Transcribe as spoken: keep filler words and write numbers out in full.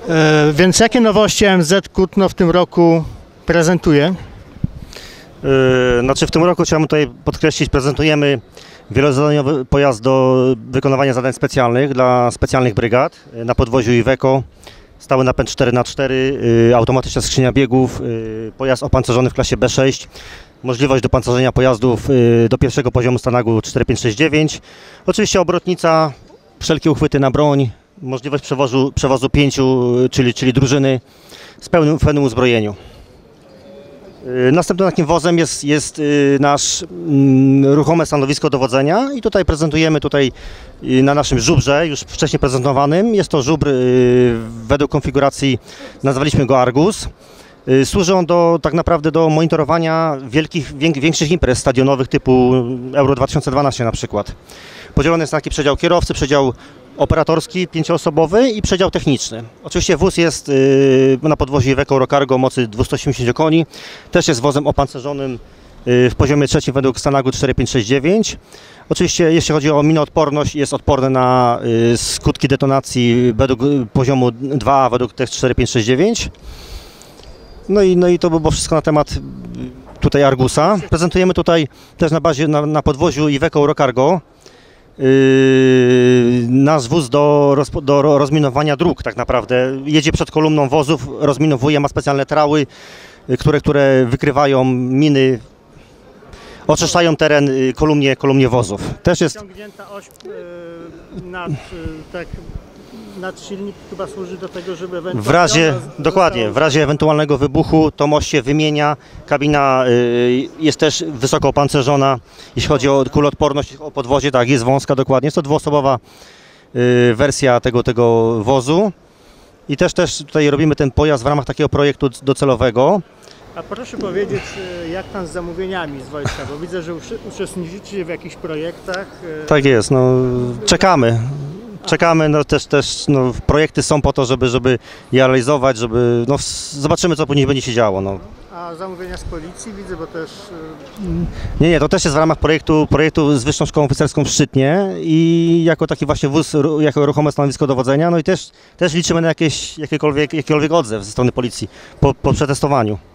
E, więc jakie nowości M Z Kutno w tym roku prezentuje? Yy, znaczy w tym roku chciałbym tutaj podkreślić, prezentujemy wielozadaniowy pojazd do wykonywania zadań specjalnych dla specjalnych brygad na podwoziu Iveco. Stały napęd cztery na cztery, yy, automatyczna skrzynia biegów, yy, pojazd opancerzony w klasie B sześć, możliwość dopancerzenia pojazdów yy, do pierwszego poziomu Stanagu cztery pięć sześć dziewięć, oczywiście obrotnica, wszelkie uchwyty na broń, możliwość przewozu, przewozu pięciu, czyli, czyli drużyny z pełnym, w pełnym uzbrojeniu. Następnym takim wozem jest, jest nasz ruchome stanowisko dowodzenia i tutaj prezentujemy tutaj na naszym żubrze, już wcześniej prezentowanym. Jest to żubr według konfiguracji, nazwaliśmy go Argus. Służy on do, tak naprawdę do monitorowania wielkich, większych imprez stadionowych typu Euro dwa tysiące dwanaście na przykład. Podzielony jest na taki przedział kierowcy, przedział operatorski, pięcioosobowy i przedział techniczny. Oczywiście wóz jest yy, na podwoziu Iveco Eurocargo o mocy dwieście osiemdziesiąt koni. Też jest wozem opancerzonym yy, w poziomie trzecim według Stanagu cztery pięć sześć dziewięć. Oczywiście jeśli chodzi o minoodporność, jest odporny na yy, skutki detonacji według poziomu dwa A według T E X cztery pięć sześć dziewięć. No i, no i to by było wszystko na temat tutaj Argusa. Prezentujemy tutaj też na bazie, na, na podwoziu Iveco Eurocargo Yy, nasz wóz do, roz, do rozminowania dróg tak naprawdę. Jedzie przed kolumną wozów, rozminowuje, ma specjalne trały, które, które wykrywają miny, oczyszczają teren kolumnie, kolumnie wozów. Też jest Ciągnięta oś yy, nad, yy, tak, nad silnik chyba służy do tego, żeby w razie, dokładnie, w razie ewentualnego wybuchu to oś się wymienia, kabina y, jest też wysoko opancerzona, jeśli chodzi o kuloodporność, o podwozie, tak, jest wąska dokładnie, jest to dwuosobowa y, wersja tego, tego wozu i też, też tutaj robimy ten pojazd w ramach takiego projektu docelowego. A proszę powiedzieć, jak tam z zamówieniami z wojska, bo widzę, że uczestniczycie w jakichś projektach. Tak jest, no czekamy. Czekamy, no też, też no, projekty są po to, żeby, żeby je realizować, żeby, no zobaczymy, co później będzie się działo. No. A zamówienia z policji widzę, bo też... Nie, nie, to też jest w ramach projektu, projektu z Wyższą Szkołą Oficerską w Szczytnie i jako taki właśnie wóz, jako ruchome stanowisko dowodzenia, no i też, też liczymy na jakieś, jakiekolwiek, jakikolwiek odzew ze strony policji po, po przetestowaniu.